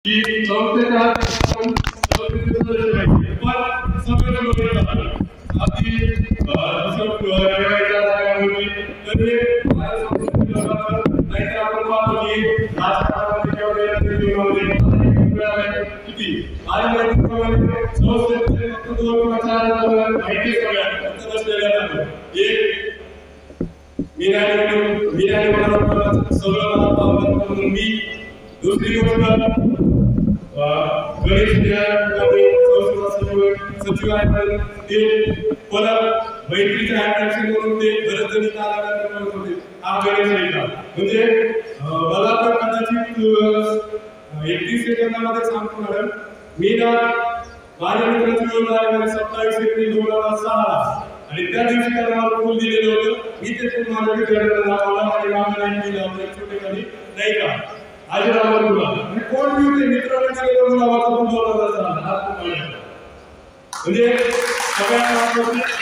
की संस्थेच्या आपण संस्थेचे सदस्य पाहिजे पण सगळं लोक आधी रविवारीच्या जागांवरती तर हे बाहेर संस्थेच्या नाहीतर आपण पाहतो की राजकारणामध्ये किती आणि माहितीप्रमाणे संस्थेचे फक्त 2 प्रचार माहिती सगळ्यांना बसलेल्या एक मीनाने मला सगळं मी दुसरी गोष्ट गणेश सचिव आहेत ते परत मैत्रीच्या अट्रॅक्शन म्हणून ते बरेच जणी करत होते हा गणेश म्हणजे मला तर कदाचित 31 सेकंदामध्ये सांगतो मॅडम मी ना माझ्या मित्राची ओळख झाली 27 एप्रिल 2006 आणि त्या दिवशी त्याला मला फुल दिलेलं होतं मी त्याच्यात माझ्या विद्यार्थ्यांना दाखवला आणि माझ्या नाही दिला होता छोटेखाली नाही का आज रामन तुला आणि कोण मी मित्राने दिलेलं मला वाटतं 2006 म्हणजे सगळ्यांना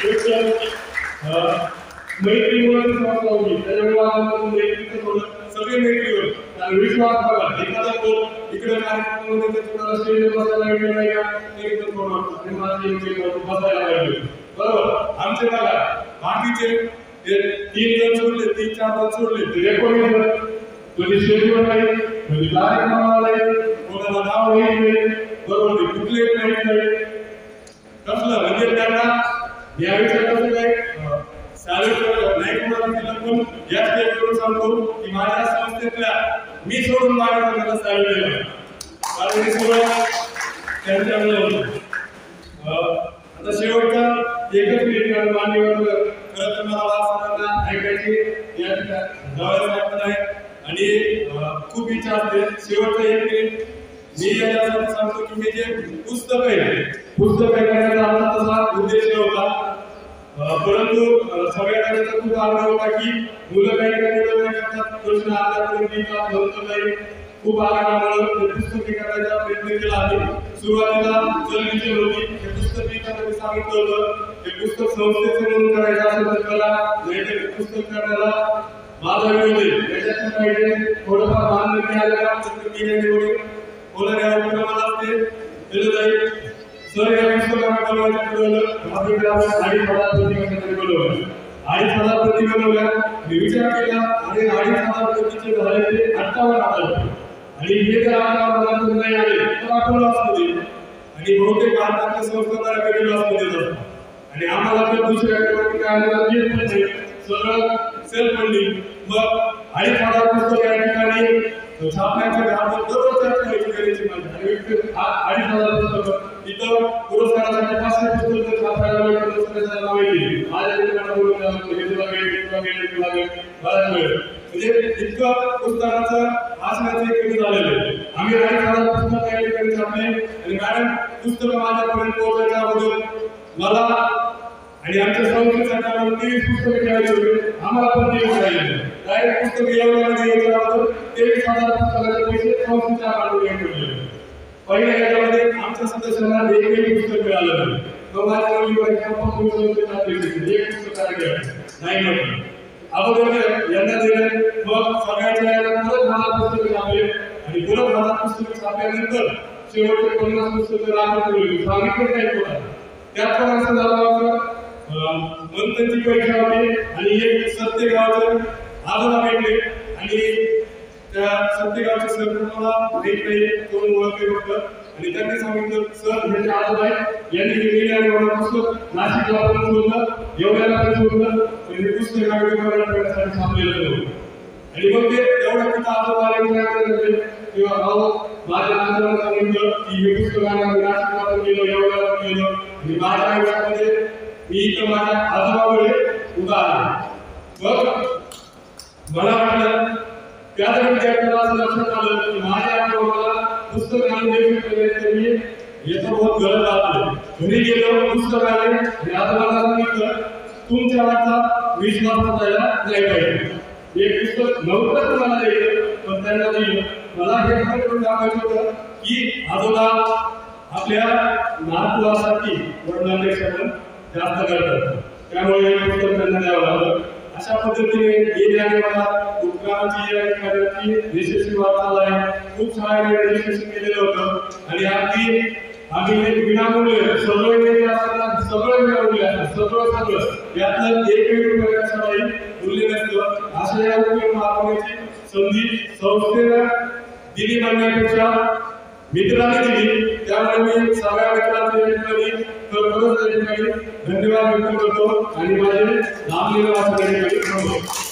मैत्रीमुळे समजला होती त्याच्यामुळे आपण मैत्रीचं थोडं सगळे मैत्रीवर आणि विश्वास बघा एखादा कोण इकडे कार्यक्रमामध्ये तुम्हाला स्टेजवर बसायला वेळ नाही का ते एकदम थोडं वाटतं आणि माझी बसायला पाहिजे बरोबर आमचे बघा बाकीचे 3 जण सोडले 3-4 जण सोडले ते रेकॉर्डिंग म्हणजे स्टेजवर नाही म्हणजे कार्यक्रमाला नाही कोणाला नाव नाही बरोबर ते कुठले नाही कसलं म्हणजे त्यांना याविषयी कसं काय नाही कोणाला दिलं पण या स्टेजवरून सांगतो की माझ्या संस्थेतल्या मी सोडून माझ्या त्यांना साईड दिलं कारण हे सगळं त्यांच्यामुळे होतं आता शेवटचा एकच मिनिट मान्यवर खरं तर मला वाचताना ऐकायची या ठिकाणी आहे आणि खूप इच्छा असते शेवटचा एक मिनिट मी याच्यासाठी सांगतो की मी जे पुस्तक करण्याचा आमचा तसा उद्देश होता परंतु सगळ्यांना खूप आग्रह होता की मुलं काही करतात प्रश्न आधार खूप आग्रहामुळे पुस्तके करण्याचा प्रयत्न केला आहे सुरुवातीला जलविषय होती हे पुस्तक लिहिताना सांगितलं होतं हे पुस्तक संस्थेचे म्हणून करायचं असेल तर कला नाहीतर पुस्तक करण्याला माझा विरोध आहे याच्यातून काही थोडंफार मान मिळालेला होणाऱ्या उपक्रमाला ते दिलं जाईल सर या पुस्तकाला बनवायचं ठरवलं 2,500 प्रति बनवल्या मी विचार केला आणि 2,500 प्रतिचे झाले ते 58 आले आणि हे जर 58 नाही आले तर आपण असते आणि बहुतेक भारताच्या संस्थांना गेलेलो असते आणि आम्हाला तर दुसऱ्या क्रमांकाला येत नाही सगळं सेल्फ फंडिंग मग 2,500 पुस्तक या ठिकाणी छापण्याच्या कामात दररोज चर्चा करायची माझी आणि 2,500 पुस्तकं इथं पुरस्कारासाठी 500 पुस्तकं छापायला पुरस्काराला माहिती माझ्या मित्रांना बोलून म्हणजे इतकं पुस्तकाचं वाचण्याचं कमी झालेलं आहे आम्ही 2,500 पुस्तक या ठिकाणी छापले आणि मॅडम पुस्तकं माझ्यापर्यंत पोहोचण्याच्या अगोदर मला आणि आमच्या संस्थेसाठी आम्हाला 23 पुस्तकं घ्यायची होती आम्हाला पण ते राहिले डायरेक्ट पुस्तक एवढ्यामध्ये यायच्या अगोदर 23,000 पुस्तकाचे पैसे संस्थेच्या अकाउंटवर ठेवले पहिल्या याच्यामध्ये आमच्या सदस्यांना एकही पुस्तक मिळालं नाही मग माझ्या मुलीवर एक पुस्तक नाही म्हटलं अगोदर यांना दिलं मग सगळ्यांच्या परत 10 पुस्तकं छापले आणि परत 10 पुस्तकं छापल्यानंतर शेवटचे 50 पुस्तकं राखून ठेवली सांगितलं काय कोणा त्यात पण असं झालं होतं मंथनची परीक्षा होती आणि एक सत्यगावचं आजोबा भेटले आणि त्या सत्यगावच्या सर मला भेटले 2 ओळखले होतं आणि त्यांनी सांगितलं सर म्हणजे आजोबा यांनी गेली आणि मला पुस्तक नाशिकला पण शोधलं एवढ्याला पण शोधलं म्हणजे पुस्तक करण्यासाठी थांबलेलं होतं आणि मग ते एवढ्या तिथं आजोबा आले किंवा भाऊ माझ्या आजोबांना सांगितलं की हे पुस्तक नाशिकला पण गेलो एवढ्याला पण गेलो आणि माझ्या आयुष्यामध्ये मी इथं माझ्या आजोबाकडे उभा आहे मग मला वाटलं त्याच विद्यार्थ्याला असं लक्षात आलं की माझ्या आजोबाला पुस्तक आणून देऊ मी याचा बहुत गरज लागतो घरी गेलो पुस्तक आले आणि आजोबाला सांगितलं तुमच्या वाटचा विश्वास करायला नाही पाहिजे एक पुस्तक नव्हतं तुम्हाला द्यायचं पण त्यांना दिलं मला हे करून दाखवायचं होतं की आजोबा आपल्या नातवासाठी वडिलांपेक्षा पण जास्त करतात त्यामुळे हे पुस्तक त्यांना द्यावं लागलं अशा पद्धतीने गेले आणि मला उपक्रमाची या ठिकाणी यशस्वी वाटचाल आहे. खूप साऱ्या यशस्वी केलेलं होतं आणि अगदी आम्ही विनामूल्य सगळं मिळवले सगळं यातलं एकही रुपया कशालाही उरले नसतं. अशा या उपक्रम राबवण्याची संधी संस्थेला दिली म्हणण्यापेक्षा मित्रांनी दिली. त्यामुळे मी सगळ्या मित्रांचे या ठिकाणी धन्यवाद व्यक्त करतो आणि माझे लांबलेलं वाचन